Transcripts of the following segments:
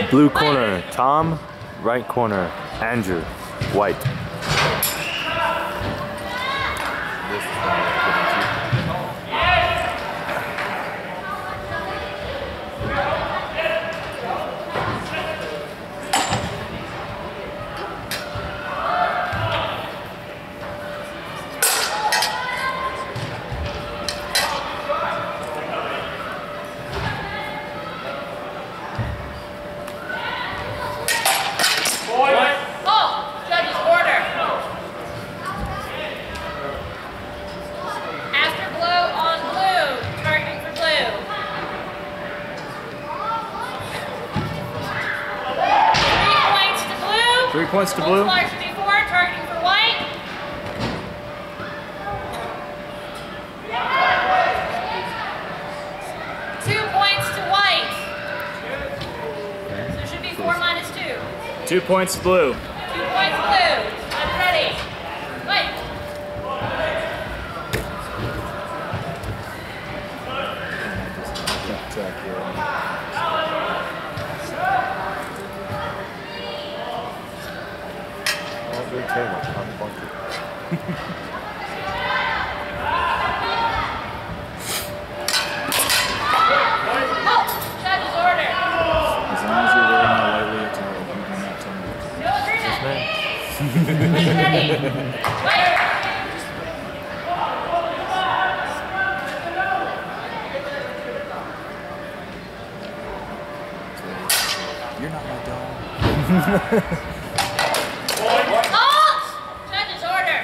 Blue corner, Tom. Right corner, Andrew, white. Three points to blue. Flyer should be 4, targeting for white. Two points to white. So it should be 4 minus 2. 2 points to blue. 2 points blue. I'm ready. White. Big table, I'm funky. Judge's order. As long as you're wearing a lightly attire, you do not tell me. No agreement. Ready. Wait. You're not my dog. Judge's order.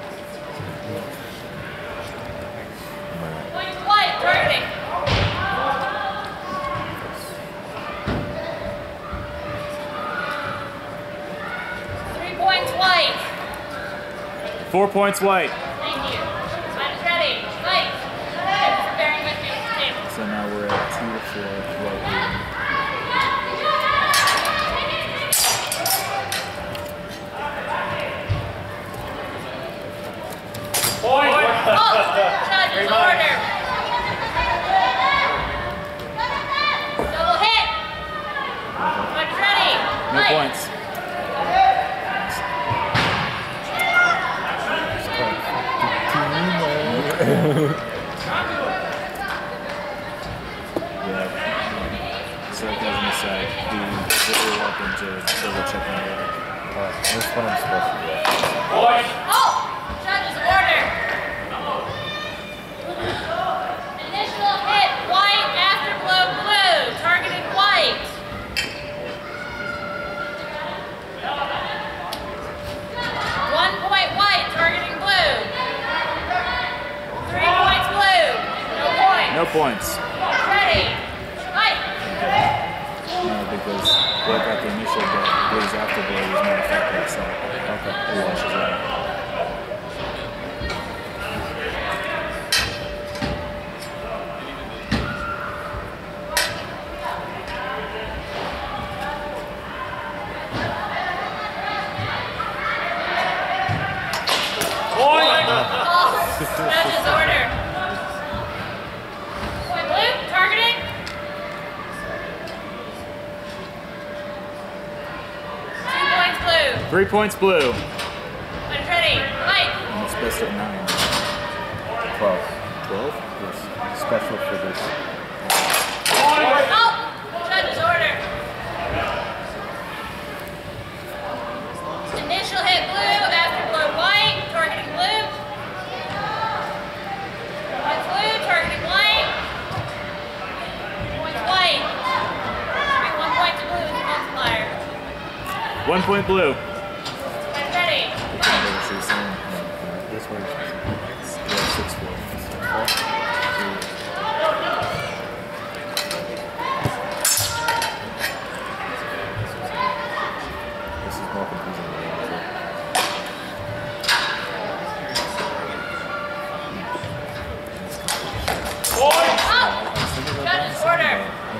Point white, targeting. 3 points white. 4 points white. Thank you. Time is ready. White. Thank you for bearing with me at the table. So now we're at 2 to 4 white. Judge's order. Double hit. Judge ready. No Light. points. So it goes on the side. The little weapon to double check on the other. This one I'm supposed to do. Judge's order. Initial hit white, afterblow blue, targeting white. 1 point white, targeting blue. 3 points blue. No points. No points. Ready. White. No, because what got the initial blues after blue was not affected, so it washes out. Judge's order. Point blue, targeting. 2 points blue. 3 points blue. When ready, light. And it's best of 9. 12. 12? Yes. Special for this. Judge's order. Initial hit blue, afterblow white, targeting blue. Points blue, targeting white. Points white. 1 point to blue with the multiplier. 1 point blue. When ready, light. This way. 6-4. This is more confusing than the other. Judge's order.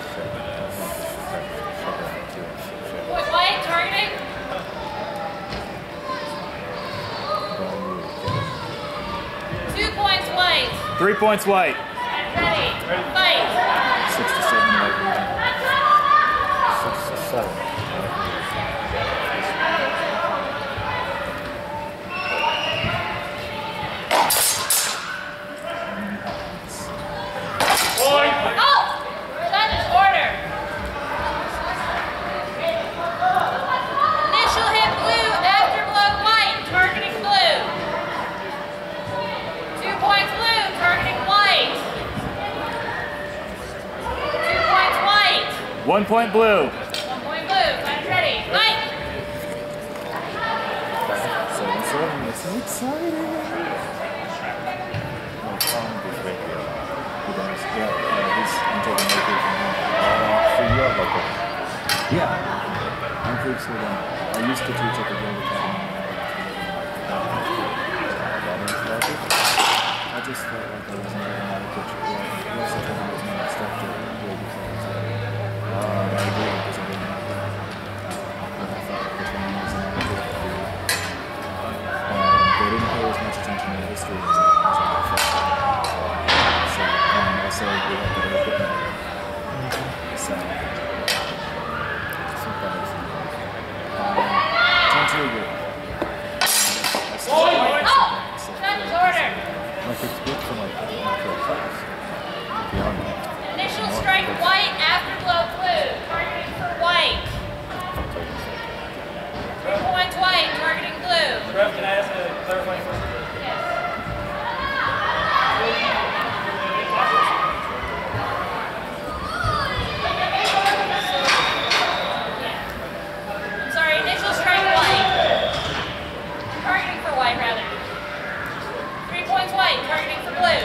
Point white, targeting. 2 points white. 3 points white. Ready, fight. 6 to 7 white. 6 to 7. 1 point blue. 1 point blue. Fighters ready. Fight! 7-7. This is exciting. No, Tom is right here. He does. Yeah, I'm taking Mercury from him. So you have like a... Yeah. I'm pretty sure that I used to teach at the Guild Academy. I just felt like I wasn't getting out of picture. He also told me there's no stuff to really be focused on. I agree because I didn't know that. But I felt like this one was not good for you. They didn't pay as much attention to history as I felt. So, and also we had better equipment. So, sometimes. 10-2 agree. Judge's order. Like it's good for like natural class. Beyond that. Initial strike white, afterglow blue. Targeting for white. 3 points white, targeting blue. Ref, can I ask a clarifying question? Yes. I'm sorry, initial strike white. Targeting for white, rather. 3 points white, targeting for blue.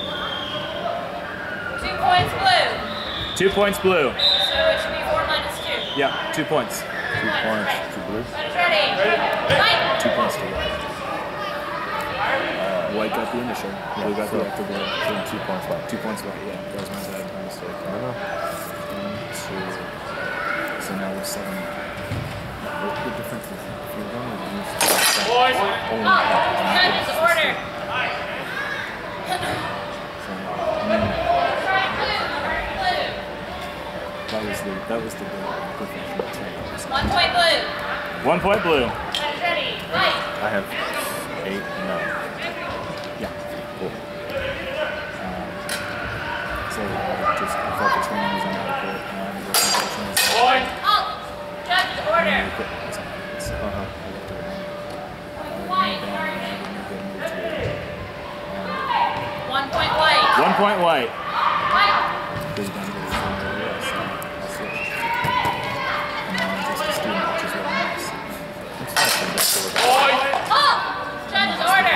2 points blue. 2 points blue. So it should be 4 minus 2. Yeah, 2 points. 2 points right. to blue. Fighters ready. Fight! 2 points to white. White got the initial. Blue got the afterglow. So 2 points back. 2 points white, yeah. That was my bad mistake. I don't know. 1, 2. So now we're 7. What's the difference if you're going to use Boys! Judge's order. Strike blue, target blue. That was the good professional team. 1 point blue. 1 point blue. Fighters ready. Fight! I have 8 now. Yeah. Cool. So just I thought the training was inadequate and the presentation was Boys! Halt! Judge's order. White, targeting. 1 point white. 1 point white. White. Because you don't get it from the else, so I switched. And now I'm just a student, which is what I'm nice. It's nice to get to it. Boys! Halt! Judge's order.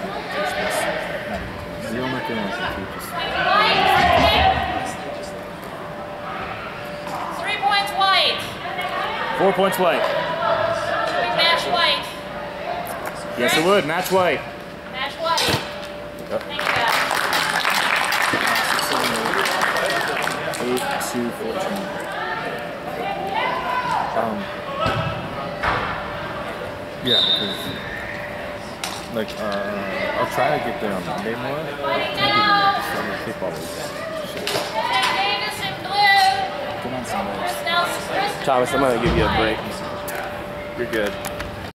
The only thing I can keep is White, targeting. 3 points white. 4 points white. Should we match white? Yes, it would. Match white. Match white. Yep. Thank you, guys. 8, 2, 14. yeah, because like I'll try to get there on Monday more. Fighting now. So I'm gonna keep all this shit. Jack Davis in blue. Come on, Sunday. Chris Nelson. Thomas, I'm gonna give you a break. You're good.